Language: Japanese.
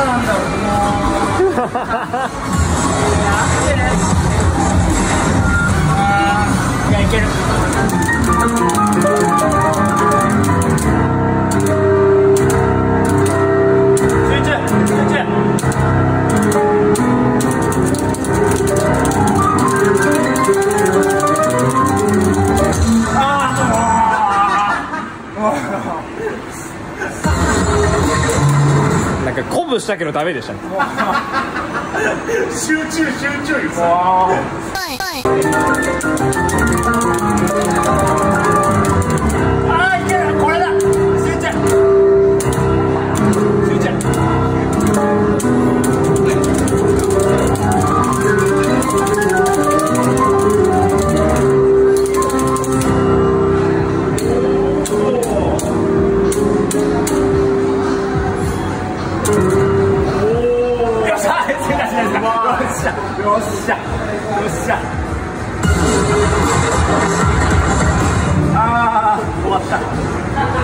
なんだろう、もう。やってね。いや、いける。集中、集中。 なんか鼓舞したけどダメでしたね。 集中集中よ。あーいける、これだ。集中集中。よっしゃよっしゃ。あー終わった。